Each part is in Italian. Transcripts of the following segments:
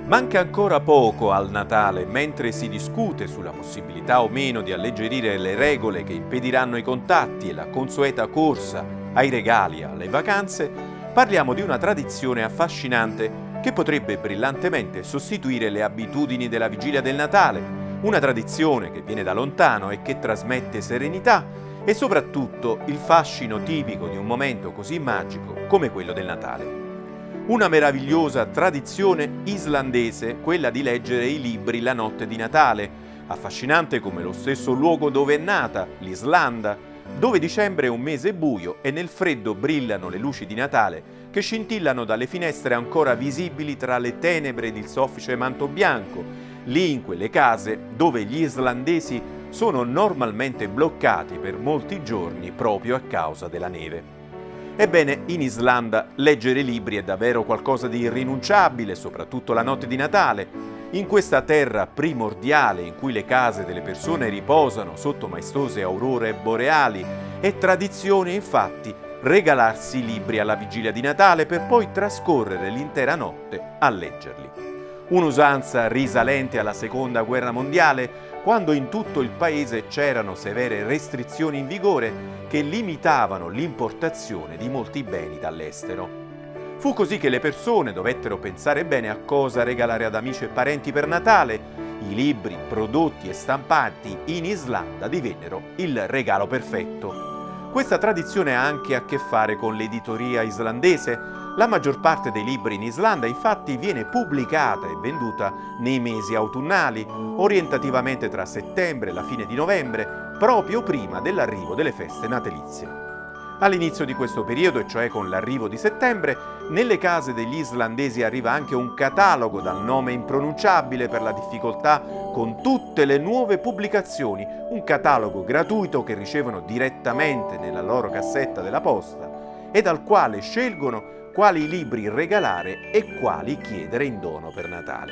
Manca ancora poco al Natale, mentre si discute sulla possibilità o meno di alleggerire le regole che impediranno i contatti e la consueta corsa ai regali e alle vacanze, parliamo di una tradizione affascinante che potrebbe brillantemente sostituire le abitudini della vigilia del Natale, una tradizione che viene da lontano e che trasmette serenità e soprattutto il fascino tipico di un momento così magico come quello del Natale. Una meravigliosa tradizione islandese, quella di leggere i libri la notte di Natale, affascinante come lo stesso luogo dove è nata, l'Islanda, dove dicembre è un mese buio e nel freddo brillano le luci di Natale che scintillano dalle finestre ancora visibili tra le tenebre ed il soffice manto bianco, lì in quelle case dove gli islandesi sono normalmente bloccati per molti giorni proprio a causa della neve. Ebbene, in Islanda leggere libri è davvero qualcosa di irrinunciabile, soprattutto la notte di Natale. In questa terra primordiale in cui le case delle persone riposano sotto maestose aurore boreali, è tradizione infatti regalarsi libri alla vigilia di Natale per poi trascorrere l'intera notte a leggerli. Un'usanza risalente alla Seconda Guerra Mondiale, quando in tutto il paese c'erano severe restrizioni in vigore che limitavano l'importazione di molti beni dall'estero. Fu così che le persone dovettero pensare bene a cosa regalare ad amici e parenti per Natale. I libri, prodotti e stampati in Islanda divennero il regalo perfetto. Questa tradizione ha anche a che fare con l'editoria islandese. La maggior parte dei libri in Islanda infatti viene pubblicata e venduta nei mesi autunnali, orientativamente tra settembre e la fine di novembre, proprio prima dell'arrivo delle feste natalizie. All'inizio di questo periodo, e cioè con l'arrivo di settembre, nelle case degli islandesi arriva anche un catalogo dal nome impronunciabile per la difficoltà con tutte le nuove pubblicazioni, un catalogo gratuito che ricevono direttamente nella loro cassetta della posta e dal quale scelgono quali libri regalare e quali chiedere in dono per Natale.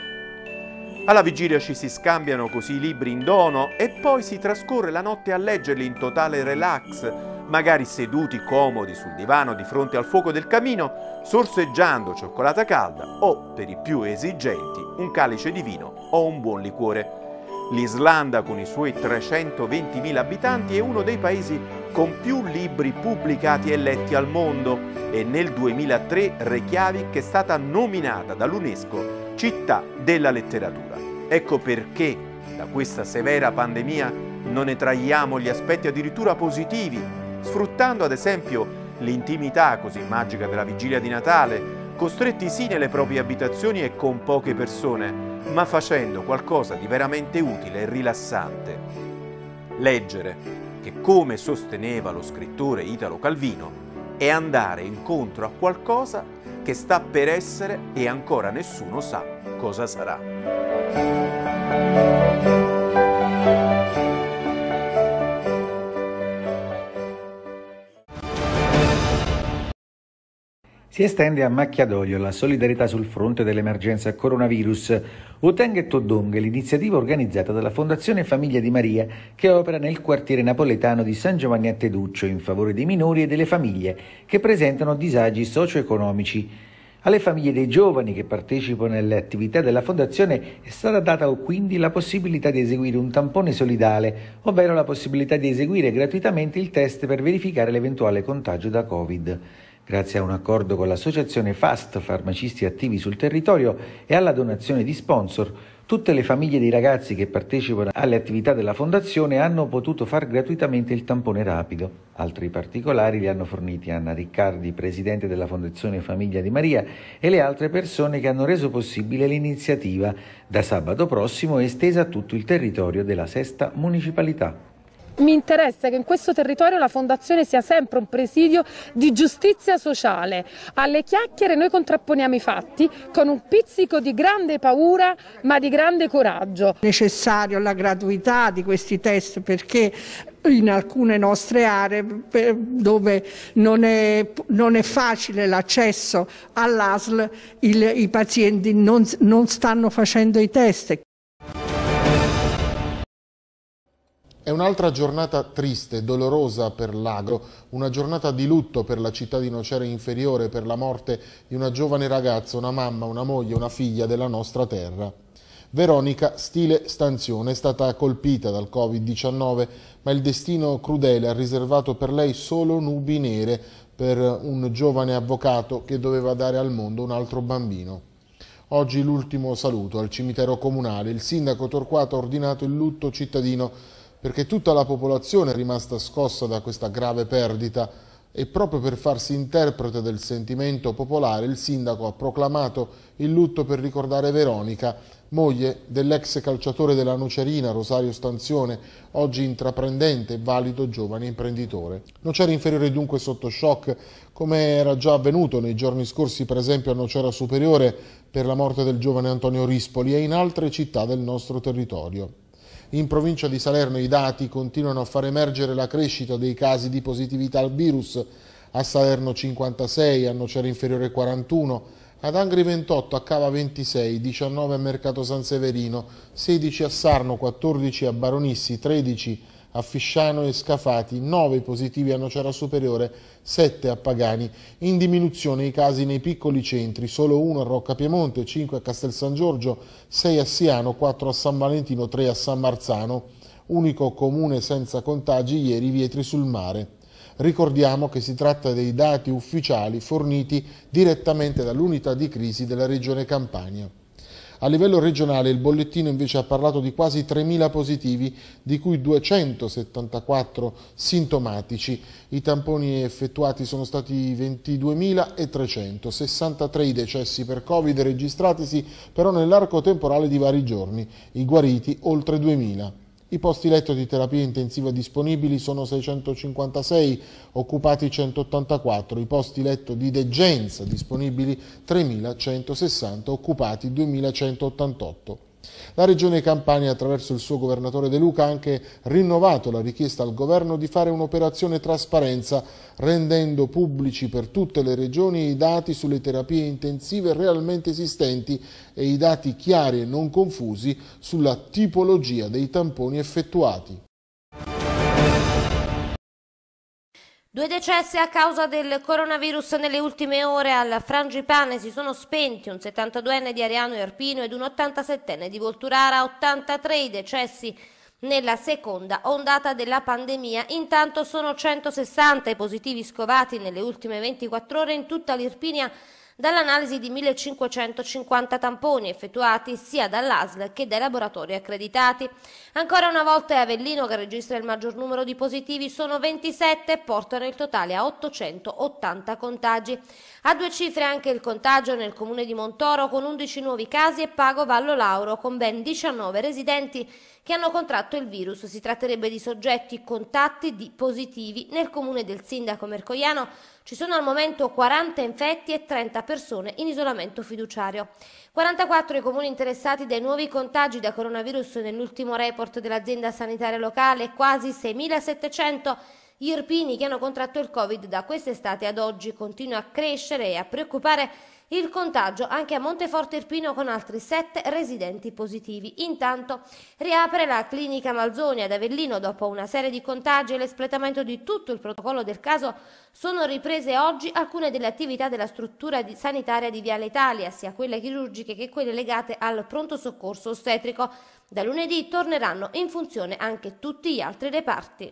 Alla vigilia ci si scambiano così i libri in dono e poi si trascorre la notte a leggerli in totale relax, magari seduti comodi sul divano di fronte al fuoco del camino, sorseggiando cioccolata calda o, per i più esigenti, un calice di vino o un buon liquore. L'Islanda, con i suoi 320.000 abitanti, è uno dei paesi con più libri pubblicati e letti al mondo e nel 2003 Reykjavik è stata nominata dall'UNESCO città della letteratura. Ecco perché da questa severa pandemia non ne traiamo gli aspetti addirittura positivi, sfruttando ad esempio l'intimità così magica della vigilia di Natale, costretti sì nelle proprie abitazioni e con poche persone, ma facendo qualcosa di veramente utile e rilassante. Leggere, che come sosteneva lo scrittore Italo Calvino, è andare incontro a qualcosa che sta per essere e ancora nessuno sa cosa sarà. Si estende a macchia d'olio la solidarietà sul fronte dell'emergenza coronavirus. Uteng e Dong è l'iniziativa organizzata dalla Fondazione Famiglia di Maria che opera nel quartiere napoletano di San Giovanni a Teduccio in favore dei minori e delle famiglie che presentano disagi socio-economici. Alle famiglie dei giovani che partecipano alle attività della Fondazione è stata data quindi la possibilità di eseguire un tampone solidale, ovvero la possibilità di eseguire gratuitamente il test per verificare l'eventuale contagio da Covid. Grazie a un accordo con l'associazione FAST, farmacisti attivi sul territorio, e alla donazione di sponsor, tutte le famiglie dei ragazzi che partecipano alle attività della Fondazione hanno potuto far gratuitamente il tampone rapido. Altri particolari li hanno forniti Anna Riccardi, presidente della Fondazione Famiglia di Maria, e le altre persone che hanno reso possibile l'iniziativa. Da sabato prossimo è estesa a tutto il territorio della sesta municipalità. Mi interessa che in questo territorio la Fondazione sia sempre un presidio di giustizia sociale. Alle chiacchiere noi contrapponiamo i fatti con un pizzico di grande paura ma di grande coraggio. È necessario la gratuità di questi test perché in alcune nostre aree dove non è facile l'accesso all'ASL i pazienti non stanno facendo i test. È un'altra giornata triste e dolorosa per l'Agro, una giornata di lutto per la città di Nocera Inferiore per la morte di una giovane ragazza, una mamma, una moglie, una figlia della nostra terra. Veronica Stile Stanzione è stata colpita dal Covid-19, ma il destino crudele ha riservato per lei solo nubi nere per un giovane avvocato che doveva dare al mondo un altro bambino. Oggi l'ultimo saluto al cimitero comunale. Il sindaco Torquato ha ordinato il lutto cittadino perché tutta la popolazione è rimasta scossa da questa grave perdita e proprio per farsi interprete del sentimento popolare il sindaco ha proclamato il lutto per ricordare Veronica, moglie dell'ex calciatore della Nocerina Rosario Stanzione, oggi intraprendente e valido giovane imprenditore. Nocera Inferiore dunque sotto shock, come era già avvenuto nei giorni scorsi per esempio a Nocera Superiore per la morte del giovane Antonio Rispoli e in altre città del nostro territorio. In provincia di Salerno i dati continuano a far emergere la crescita dei casi di positività al virus, a Salerno 56, a Nocera Inferiore 41, ad Angri 28, a Cava 26, 19 a Mercato San Severino, 16 a Sarno, 14 a Baronissi, 13 a Fisciano e Scafati, 9 positivi a Nocera Superiore, 7 a Pagani. In diminuzione i casi nei piccoli centri, solo 1 a Rocca Piemonte, 5 a Castel San Giorgio, 6 a Siano, 4 a San Valentino, 3 a San Marzano. Unico comune senza contagi ieri Vietri sul Mare. Ricordiamo che si tratta dei dati ufficiali forniti direttamente dall'unità di crisi della Regione Campania. A livello regionale il bollettino invece ha parlato di quasi 3.000 positivi, di cui 274 sintomatici. I tamponi effettuati sono stati 22.300, 63 i decessi per Covid registratisi però nell'arco temporale di vari giorni, i guariti oltre 2.000. I posti letto di terapia intensiva disponibili sono 656, occupati 184, i posti letto di degenza disponibili 3.160, occupati 2.188. La Regione Campania, attraverso il suo governatore De Luca, ha anche rinnovato la richiesta al governo di fare un'operazione trasparenza, rendendo pubblici per tutte le regioni i dati sulle terapie intensive realmente esistenti e i dati chiari e non confusi sulla tipologia dei tamponi effettuati. 2 decessi a causa del coronavirus nelle ultime ore al Frangipane si sono spenti, un 72enne di Ariano Irpino ed un 87enne di Volturara, 83 i decessi nella seconda ondata della pandemia. Intanto sono 160 i positivi scovati nelle ultime 24 ore in tutta l'Irpinia dall'analisi di 1.550 tamponi effettuati sia dall'ASL che dai laboratori accreditati. Ancora una volta è Avellino che registra il maggior numero di positivi, sono 27 e portano il totale a 880 contagi. A 2 cifre anche il contagio nel comune di Montoro con 11 nuovi casi e Pago Vallo Lauro con ben 19 residenti che hanno contratto il virus. Si tratterebbe di soggetti contatti di positivi. Nel comune del sindaco Mercogliano ci sono al momento 40 infetti e 30 persone in isolamento fiduciario. 44 i comuni interessati dai nuovi contagi da coronavirus nell'ultimo report dell'azienda sanitaria locale, quasi 6.700 gli irpini che hanno contratto il Covid da quest'estate ad oggi. Continua a crescere e a preoccupare il contagio anche a Monteforte Irpino con altri 7 residenti positivi. Intanto riapre la clinica Malzoni ad Avellino dopo una serie di contagi e l'espletamento di tutto il protocollo del caso. Sono riprese oggi alcune delle attività della struttura sanitaria di Viale Italia, sia quelle chirurgiche che quelle legate al pronto soccorso ostetrico. Da lunedì torneranno in funzione anche tutti gli altri reparti.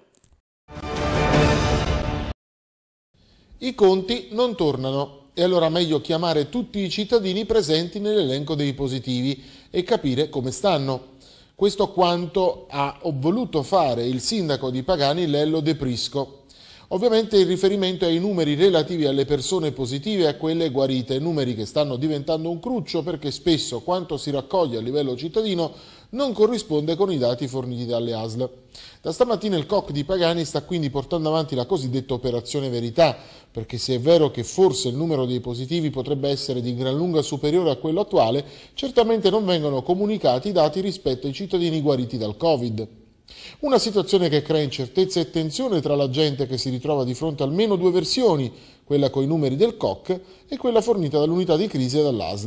I conti non tornano. E allora meglio chiamare tutti i cittadini presenti nell'elenco dei positivi e capire come stanno. Questo quanto ha voluto fare il sindaco di Pagani Lello De Prisco. Ovviamente il riferimento è ai numeri relativi alle persone positive e a quelle guarite, numeri che stanno diventando un cruccio perché spesso quanto si raccoglie a livello cittadino non corrisponde con i dati forniti dalle ASL. Da stamattina il COC di Pagani sta quindi portando avanti la cosiddetta operazione verità, perché se è vero che forse il numero dei positivi potrebbe essere di gran lunga superiore a quello attuale, certamente non vengono comunicati i dati rispetto ai cittadini guariti dal Covid. Una situazione che crea incertezza e tensione tra la gente che si ritrova di fronte a almeno 2 versioni, quella coi numeri del COC e quella fornita dall'unità di crisi e dall'ASL.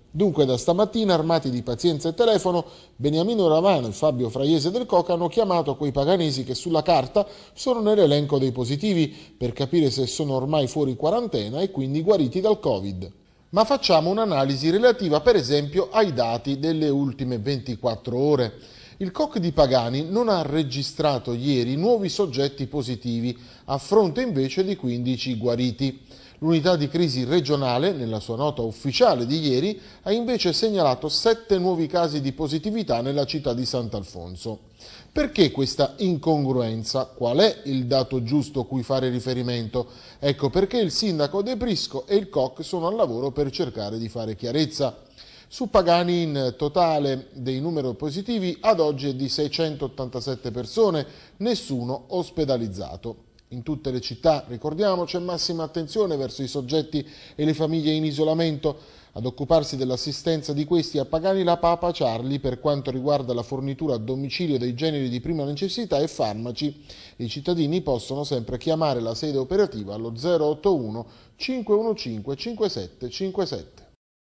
Dunque da stamattina, armati di pazienza e telefono, Beniamino Ravano e Fabio Fraiese del Coca hanno chiamato quei paganesi che sulla carta sono nell'elenco dei positivi per capire se sono ormai fuori quarantena e quindi guariti dal Covid. Ma facciamo un'analisi relativa per esempio ai dati delle ultime 24 ore. Il COC di Pagani non ha registrato ieri nuovi soggetti positivi, a fronte invece di 15 guariti. L'unità di crisi regionale, nella sua nota ufficiale di ieri, ha invece segnalato 7 nuovi casi di positività nella città di Sant'Alfonso. Perché questa incongruenza? Qual è il dato giusto cui fare riferimento? Ecco perché il sindaco De Prisco e il COC sono al lavoro per cercare di fare chiarezza. Su Pagani in totale dei numeri positivi ad oggi è di 687 persone, nessuno ospedalizzato. In tutte le città, ricordiamo, c'è massima attenzione verso i soggetti e le famiglie in isolamento. Ad occuparsi dell'assistenza di questi a Pagani la Papa Charlie per quanto riguarda la fornitura a domicilio dei generi di prima necessità e farmaci. I cittadini possono sempre chiamare la sede operativa allo 081 515 5757.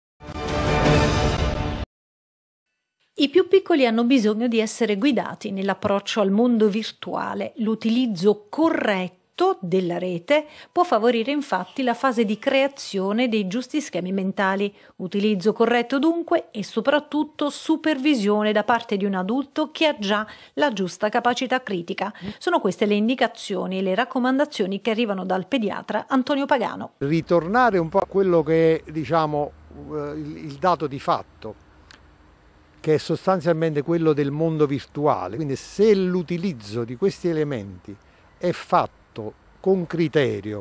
I più piccoli hanno bisogno di essere guidati nell'approccio al mondo virtuale. L'utilizzo corretto della rete può favorire infatti la fase di creazione dei giusti schemi mentali. Utilizzo corretto dunque e soprattutto supervisione da parte di un adulto che ha già la giusta capacità critica. Sono queste le indicazioni e le raccomandazioni che arrivano dal pediatra Antonio Pagano. Ritornare un po' a quello che è, il dato di fatto, che è sostanzialmente quello del mondo virtuale. Quindi se l'utilizzo di questi elementi è fatto con criterio,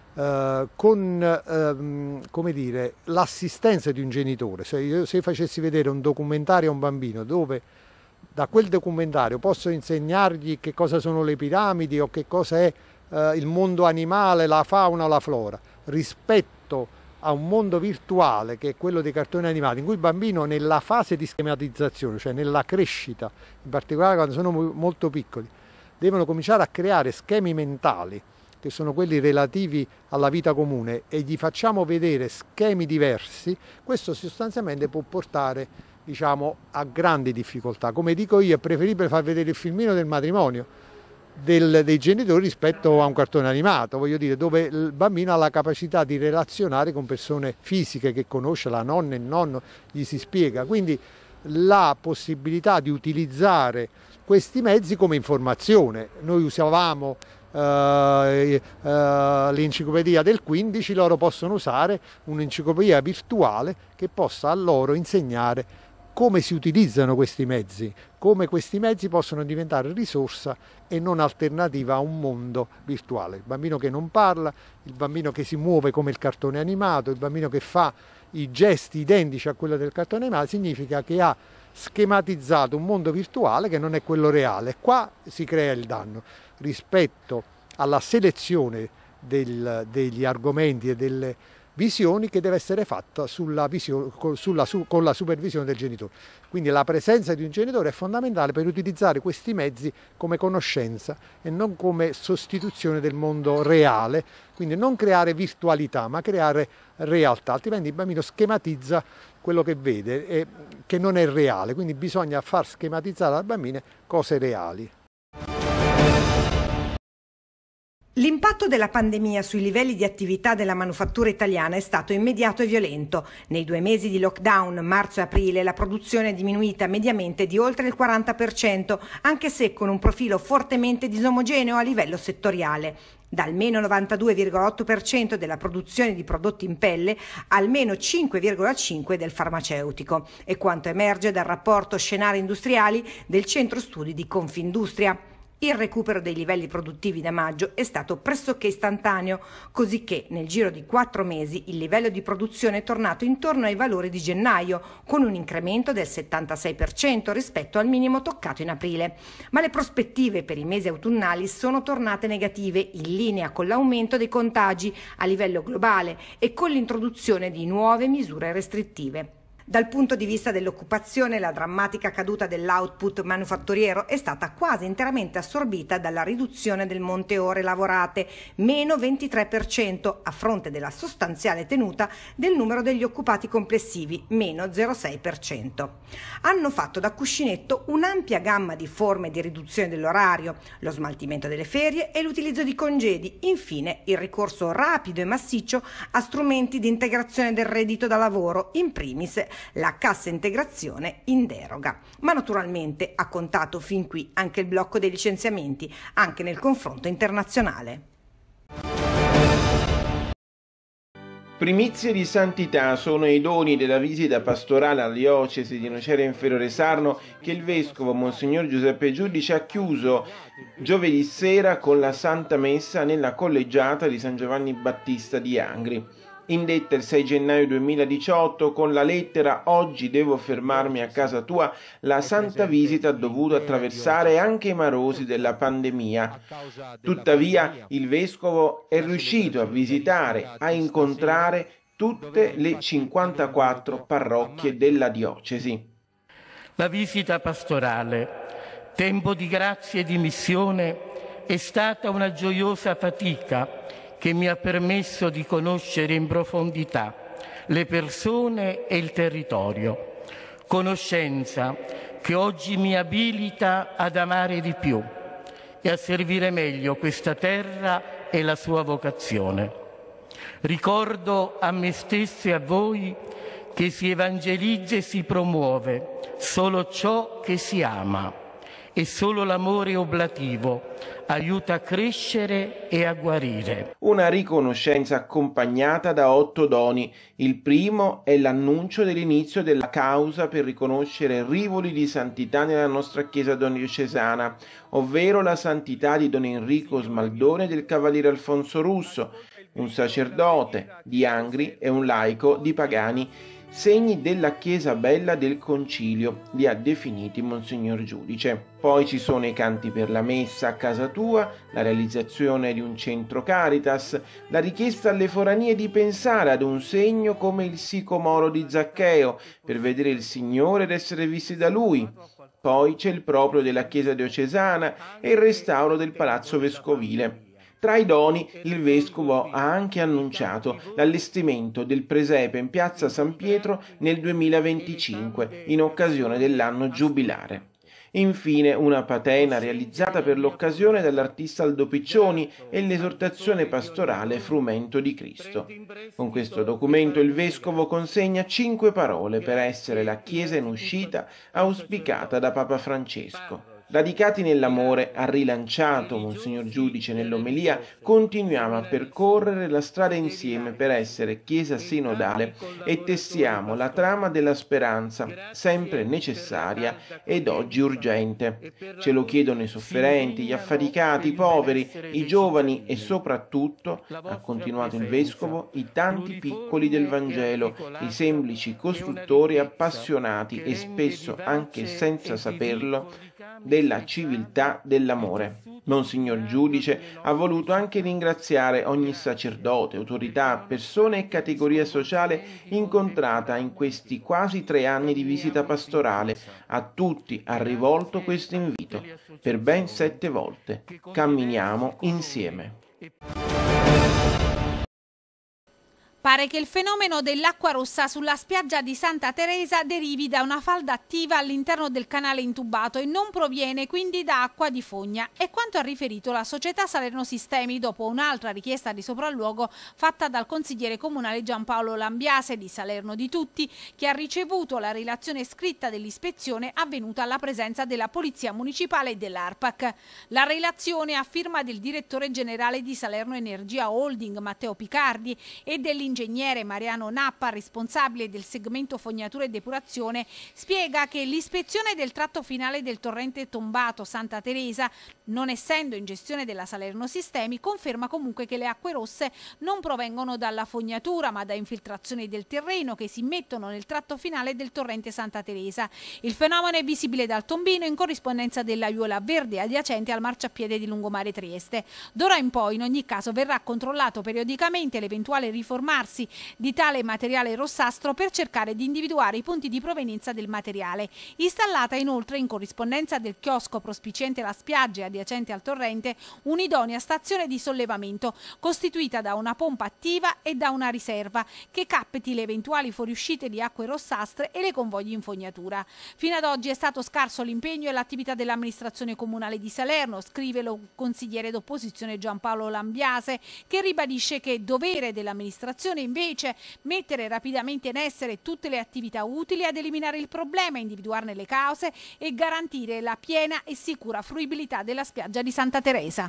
con l'assistenza di un genitore, se facessi vedere un documentario a un bambino dove da quel documentario posso insegnargli che cosa sono le piramidi o che cosa è il mondo animale, la fauna o la flora, rispetto a un mondo virtuale che è quello dei cartoni animati, in cui il bambino nella fase di schematizzazione, cioè nella crescita, in particolare quando sono molto piccoli, devono cominciare a creare schemi mentali, che sono quelli relativi alla vita comune, e gli facciamo vedere schemi diversi, questo sostanzialmente può portare a grandi difficoltà. Come dico io, è preferibile far vedere il filmino del matrimonio dei genitori rispetto a un cartone animato, dove il bambino ha la capacità di relazionare con persone fisiche che conosce, la nonna, il nonno, gli si spiega, quindi la possibilità di utilizzare questi mezzi come informazione. Noi usavamo l'enciclopedia del 15, loro possono usare un'enciclopedia virtuale che possa a loro insegnare come si utilizzano questi mezzi, come questi mezzi possono diventare risorsa e non alternativa a un mondo virtuale. Il bambino che non parla, il bambino che si muove come il cartone animato, il bambino che fa i gesti identici a quello del cartone animato, significa che ha schematizzato un mondo virtuale che non è quello reale. Qua si crea il danno rispetto alla selezione degli argomenti e delle visioni che deve essere fatta con la supervisione del genitore. Quindi la presenza di un genitore è fondamentale per utilizzare questi mezzi come conoscenza e non come sostituzione del mondo reale, quindi non creare virtualità ma creare realtà, altrimenti il bambino schematizza quello che vede e che non è reale, quindi bisogna far schematizzare al bambino cose reali. L'impatto della pandemia sui livelli di attività della manifattura italiana è stato immediato e violento. Nei 2 mesi di lockdown, marzo e aprile, la produzione è diminuita mediamente di oltre il 40%, anche se con un profilo fortemente disomogeneo a livello settoriale. Dal meno 92,8% della produzione di prodotti in pelle al meno 5,5% del farmaceutico. È quanto emerge dal rapporto Scenari Industriali del Centro Studi di Confindustria. Il recupero dei livelli produttivi da maggio è stato pressoché istantaneo, così che nel giro di 4 mesi il livello di produzione è tornato intorno ai valori di gennaio, con un incremento del 76% rispetto al minimo toccato in aprile. Ma le prospettive per i mesi autunnali sono tornate negative, in linea con l'aumento dei contagi a livello globale e con l'introduzione di nuove misure restrittive. Dal punto di vista dell'occupazione, la drammatica caduta dell'output manufatturiero è stata quasi interamente assorbita dalla riduzione del monte ore lavorate, meno 23%, a fronte della sostanziale tenuta del numero degli occupati complessivi, meno 0,6%. Hanno fatto da cuscinetto un'ampia gamma di forme di riduzione dell'orario, lo smaltimento delle ferie e l'utilizzo di congedi, infine il ricorso rapido e massiccio a strumenti di integrazione del reddito da lavoro, in primis la cassa integrazione in deroga. Ma naturalmente ha contato fin qui anche il blocco dei licenziamenti, anche nel confronto internazionale. Primizie di santità sono i doni della visita pastorale alla diocesi di Nocera Inferiore Sarno che il vescovo Monsignor Giuseppe Giudice ha chiuso giovedì sera con la Santa Messa nella collegiata di San Giovanni Battista di Angri. Indetta il 6 gennaio 2018 con la lettera «Oggi devo fermarmi a casa tua», la santa visita ha dovuto attraversare anche i marosi della pandemia. Tuttavia il vescovo è riuscito a visitare, a incontrare tutte le 54 parrocchie della diocesi. La visita pastorale, tempo di grazia e di missione, è stata una gioiosa fatica che mi ha permesso di conoscere in profondità le persone e il territorio. Conoscenza che oggi mi abilita ad amare di più e a servire meglio questa terra e la sua vocazione. Ricordo a me stesso e a voi che si evangelizza e si promuove solo ciò che si ama e solo l'amore oblativo aiuta a crescere e a guarire. Una riconoscenza accompagnata da 8 doni. Il primo è l'annuncio dell'inizio della causa per riconoscere rivoli di santità nella nostra Chiesa diocesana, ovvero la santità di Don Enrico Smaldone e del Cavaliere Alfonso Russo, un sacerdote di Angri e un laico di Pagani, segni della Chiesa bella del Concilio, li ha definiti Monsignor Giudice. Poi ci sono i canti per la messa a casa tua, la realizzazione di un centro Caritas, la richiesta alle foranie di pensare ad un segno come il sicomoro di Zaccheo, per vedere il Signore ed essere visti da Lui. Poi c'è il proprio della Chiesa diocesana e il restauro del Palazzo Vescovile. Tra i doni, il vescovo ha anche annunciato l'allestimento del presepe in piazza San Pietro nel 2025, in occasione dell'anno giubilare. Infine, una patena realizzata per l'occasione dall'artista Aldo Piccioni e l'esortazione pastorale Frumento di Cristo. Con questo documento il vescovo consegna 5 parole per essere la Chiesa in uscita auspicata da Papa Francesco. Radicati nell'amore, ha rilanciato Monsignor Giudice nell'omelia, continuiamo a percorrere la strada insieme per essere Chiesa sinodale e tessiamo la trama della speranza, sempre necessaria ed oggi urgente. Ce lo chiedono i sofferenti, gli affaticati, i poveri, i giovani e soprattutto, ha continuato il Vescovo, i tanti piccoli del Vangelo, i semplici costruttori appassionati e spesso anche senza saperlo della civiltà dell'amore. Monsignor Giudice ha voluto anche ringraziare ogni sacerdote, autorità, persona e categoria sociale incontrata in questi quasi 3 anni di visita pastorale. A tutti ha rivolto questo invito per ben 7 volte. Camminiamo insieme. Pare che il fenomeno dell'acqua rossa sulla spiaggia di Santa Teresa derivi da una falda attiva all'interno del canale intubato e non proviene quindi da acqua di fogna. È quanto ha riferito la società Salerno Sistemi dopo un'altra richiesta di sopralluogo fatta dal consigliere comunale Giampaolo Lambiase di Salerno di Tutti, che ha ricevuto la relazione scritta dell'ispezione avvenuta alla presenza della Polizia Municipale e dell'ARPAC. La relazione a firma del direttore generale di Salerno Energia Holding Matteo Picardi e dell'ingegnere Mariano Nappa, responsabile del segmento fognatura e depurazione, spiega che l'ispezione del tratto finale del torrente tombato Santa Teresa, non essendo in gestione della Salerno Sistemi, conferma comunque che le acque rosse non provengono dalla fognatura ma da infiltrazioni del terreno che si immettono nel tratto finale del torrente Santa Teresa. Il fenomeno è visibile dal tombino in corrispondenza dell'aiuola verde adiacente al marciapiede di Lungomare Trieste. D'ora in poi in ogni caso verrà controllato periodicamente l'eventuale riformarsi massi di tale materiale rossastro per cercare di individuare i punti di provenienza del materiale. Installata inoltre, in corrispondenza del chiosco prospiciente la spiaggia e adiacente al torrente, un'idonea stazione di sollevamento costituita da una pompa attiva e da una riserva che capti le eventuali fuoriuscite di acque rossastre e le convogli in fognatura. Fino ad oggi è stato scarso l'impegno e l'attività dell'amministrazione comunale di Salerno, scrive lo consigliere d'opposizione Giampaolo Lambiase, che ribadisce che è dovere dell'amministrazione invece mettere rapidamente in essere tutte le attività utili ad eliminare il problema, individuarne le cause e garantire la piena e sicura fruibilità della spiaggia di Santa Teresa.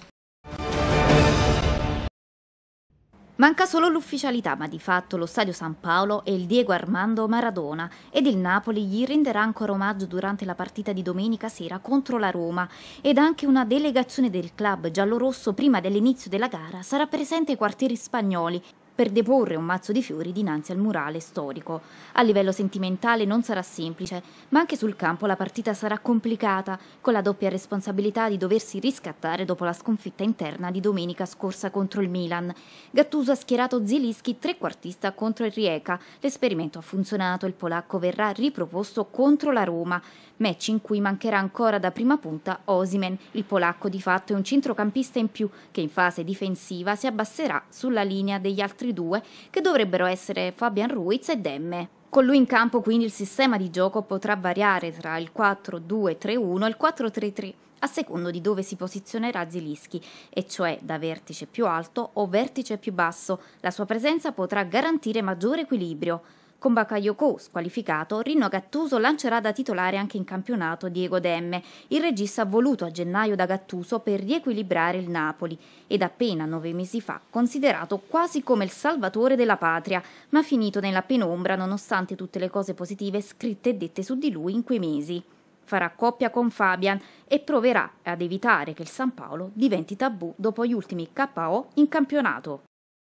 Manca solo l'ufficialità, ma di fatto lo Stadio San Paolo è il Diego Armando Maradona ed il Napoli gli renderà ancora omaggio durante la partita di domenica sera contro la Roma, ed anche una delegazione del club giallorosso prima dell'inizio della gara sarà presente ai quartieri spagnoli per deporre un mazzo di fiori dinanzi al murale storico. A livello sentimentale non sarà semplice, ma anche sul campo la partita sarà complicata, con la doppia responsabilità di doversi riscattare dopo la sconfitta interna di domenica scorsa contro il Milan. Gattuso ha schierato Zielinski trequartista contro il Rijeka. L'esperimento ha funzionato, il polacco verrà riproposto contro la Roma, match in cui mancherà ancora da prima punta Osimhen. Il polacco di fatto è un centrocampista in più che in fase difensiva si abbasserà sulla linea degli altri due, che dovrebbero essere Fabian Ruiz e Demme. Con lui in campo quindi il sistema di gioco potrà variare tra il 4-2-3-1 e il 4-3-3 a secondo di dove si posizionerà Zielinski, e cioè da vertice più alto o vertice più basso. La sua presenza potrà garantire maggiore equilibrio. Con Bakayoko squalificato, Rino Gattuso lancerà da titolare anche in campionato Diego Demme, il regista voluto a gennaio da Gattuso per riequilibrare il Napoli ed appena 9 mesi fa considerato quasi come il salvatore della patria, ma finito nella penombra nonostante tutte le cose positive scritte e dette su di lui in quei mesi. Farà coppia con Fabian e proverà ad evitare che il San Paolo diventi tabù dopo gli ultimi KO in campionato.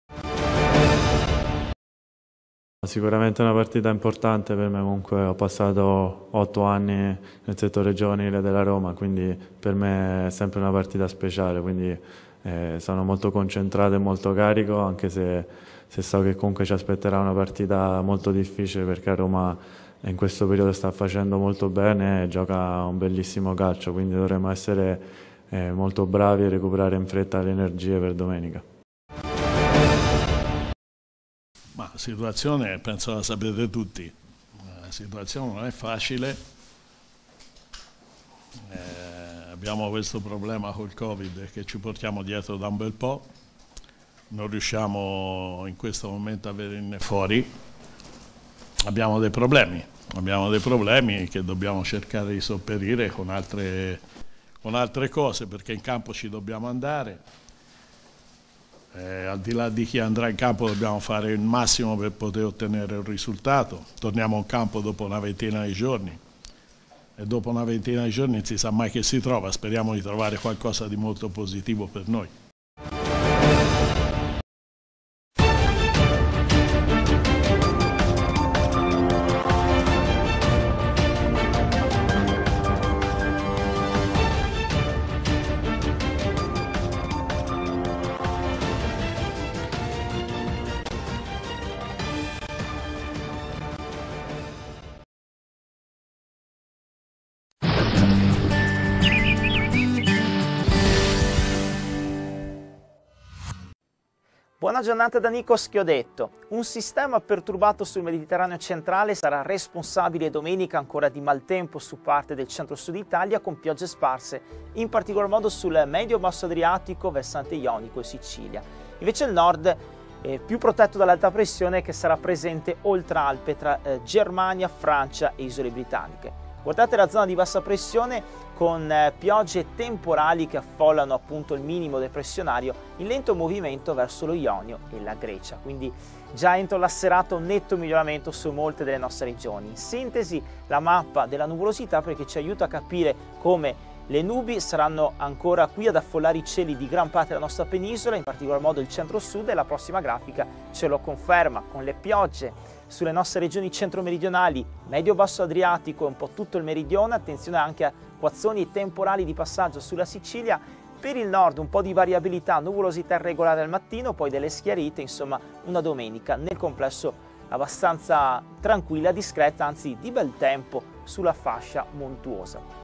Sicuramente è una partita importante per me, comunque ho passato 8 anni nel settore giovanile della Roma, quindi per me è sempre una partita speciale, quindi sono molto concentrato e molto carico, anche se so che comunque ci aspetterà una partita molto difficile, perché a Roma in questo periodo sta facendo molto bene e gioca un bellissimo calcio, quindi dovremo essere molto bravi e recuperare in fretta le energie per domenica. Ma la situazione, penso la sapete tutti, la situazione non è facile, abbiamo questo problema col Covid che ci portiamo dietro da un bel po', non riusciamo in questo momento a venirne fuori, abbiamo dei problemi che dobbiamo cercare di sopperire con altre cose, perché in campo ci dobbiamo andare. Al di là di chi andrà in campo dobbiamo fare il massimo per poter ottenere un risultato. Torniamo in campo dopo una ventina di giorni e dopo una ventina di giorni non si sa mai che si trova, speriamo di trovare qualcosa di molto positivo per noi. Buona giornata da Nico Schiodetto. Un sistema perturbato sul Mediterraneo centrale sarà responsabile domenica ancora di maltempo su parte del centro-sud Italia, con piogge sparse, in particolar modo sul medio-basso Adriatico, versante Ionico e Sicilia. Invece il nord è più protetto dall'alta pressione che sarà presente oltre Alpe tra Germania, Francia e isole britanniche. Guardate la zona di bassa pressione con piogge temporali che affollano appunto il minimo depressionario in lento movimento verso lo Ionio e la Grecia, quindi già entro la serata un netto miglioramento su molte delle nostre regioni. In sintesi la mappa della nuvolosità, perché ci aiuta a capire come le nubi saranno ancora qui ad affollare i cieli di gran parte della nostra penisola, in particolar modo il centro-sud, e la prossima grafica ce lo conferma con le piogge sulle nostre regioni centro-meridionali, medio-basso Adriatico e un po' tutto il meridione. Attenzione anche a guazzoni e temporali di passaggio sulla Sicilia, Per il nord un po' di variabilità, nuvolosità irregolare al mattino, poi delle schiarite, insomma una domenica nel complesso abbastanza tranquilla, discreta, anzi di bel tempo sulla fascia montuosa.